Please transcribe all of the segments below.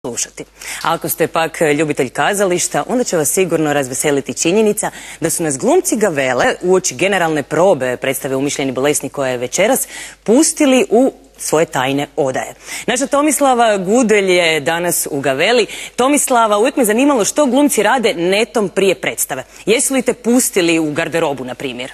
slušati. A ako ste pak ljubitelj kazališta, onda će vas sigurno razveseliti činjenica da su nas glumci Gavele uoči generalne probe predstave Umišljeni bolesnik koja je večeras pustili u svoje tajne odaje. Naša Tomislava Gudelj je danas u Gaveli. Tomislava, uvijek me zanimalo što glumci rade netom prije predstave. Jesu li te pustili u garderobu, na primjer?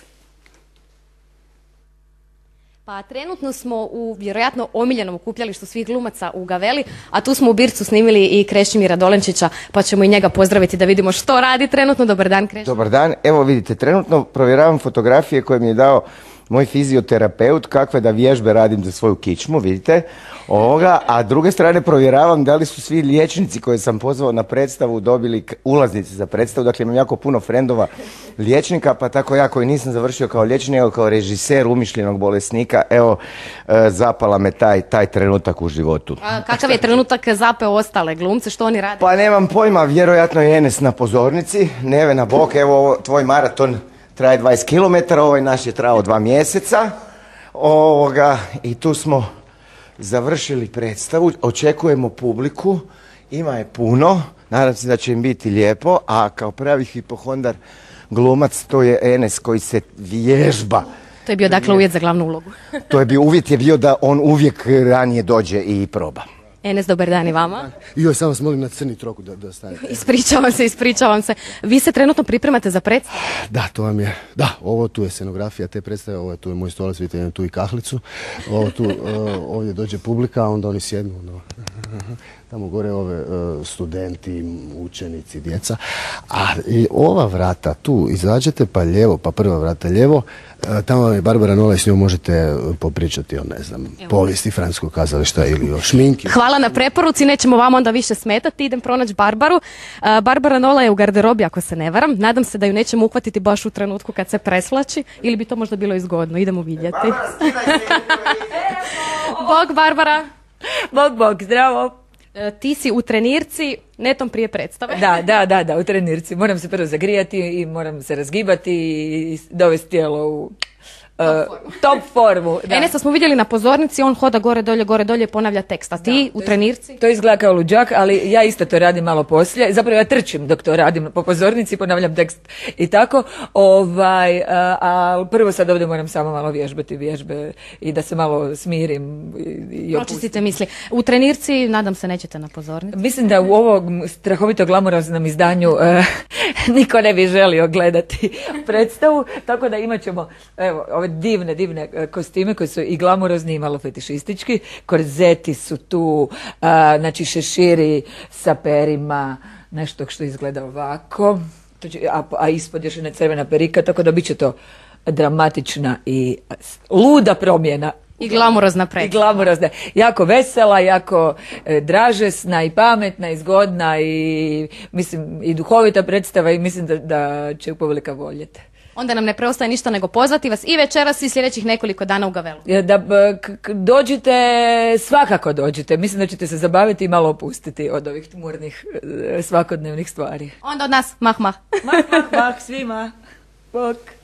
Pa trenutno smo u vjerojatno omiljenom okupljalištu svih glumaca u Gaveli, a tu smo u Bircu snimili i Krešimira Dolenčića, pa ćemo i njega pozdraviti da vidimo što radi trenutno. Dobar dan, Krešimir. Dobar dan. Evo vidite, trenutno provjeravam fotografije koje mi je dao moj fizioterapeut, kakve da vježbe radim za svoju kičmu, vidite, ovoga, a druge strane provjeravam da li su svi liječnici koje sam pozvao na predstavu dobili ulaznice za predstavu. Dakle, imam jako puno frendova liječnika, pa tako ja koji nisam završio kao liječnik, nego kao režiser Umišljenog bolesnika, evo, zapala me taj trenutak u životu. A kakav je trenutak zapeo ostale glumce, što oni rade? Pa nemam pojma, vjerojatno je Enes na pozornici, Nevena bok, evo tvoj maraton traje 20 km, ovaj naš je trajao 2 mjeseca i tu smo završili predstavu, očekujemo publiku, ima je puno, nadam se da će im biti lijepo, a kao pravi hipohondar glumac to je Enes koji se vježba. To je bio dakle uvjet za glavnu ulogu. Uvjet je bio da on uvijek ranije dođe i proba. Enes, dobar dan i vama. Joj, samo vas molim na crni troku da stavite. Ispričavam se. Vi se trenutno pripremate za predstavu? Da, to vam je. Da, ovo tu je scenografija te predstave, ovo tu je moj stolac, vidite, imam tu i kahlicu. Ovdje dođe publika, onda oni sjednu. Tamo gore ove studenti, učenici, djeca. A ova vrata tu, izađete pa lijevo, pa prva vrata lijevo, tamo vam je Barbara Nola i s njom možete popričati o, ne znam, povijesti francuskog kazališta ili o šminki. Hvala na preporuci, nećemo vam onda više smetati, idem pronaći Barbaru. Barbara Nola je u garderobi, ako se ne varam. Nadam se da ju nećemo uhvatiti baš u trenutku kad se presvlači, ili bi to možda bilo i zgodno. Idemo vidjeti. Bog, Barbara. Bog, zdravo. Ti si u trenirci netom prije predstave. Da, u trenirci. Moram se prvo zagrijati i moram se razgibati i dovesti tijelo u top formu. Enesa smo vidjeli na pozornici, on hoda gore dolje, ponavlja tekst. A ti u trenirci? To izgleda kao luđak, ali ja isto to radim malo poslije. Zapravo ja trčim dok to radim po pozornici, ponavljam tekst i tako. A prvo sad ovdje moram samo malo vježbati vježbe i da se malo smirim. Pročistite misli. U trenirci, nadam se, nećete na pozornici. Mislim da u ovom strahovito glamuroznom izdanju niko ne bi želio gledati predstavu, tako da imat ćemo, evo, ove divne kostime koji su i glamurozni i malo fetišistički. Korzeti su tu, znači šeširi sa perima, nešto što izgleda ovako, a ispod još jedna crvena perika, tako da bit će to dramatična i luda promjena. I glamurozna predstava. I glamurozna. Jako vesela, jako dražesna i pametna i zgodna i mislim i duhovita predstava i mislim da će publika voljeti. Onda nam ne preostaje ništa nego pozvati vas i večeras i sljedećih nekoliko dana u Gavelu. Da dođite, svakako dođite. Mislim da ćete se zabaviti i malo opustiti od ovih tmurnih svakodnevnih stvari. Onda od nas, mah. Mah, svima. Bok.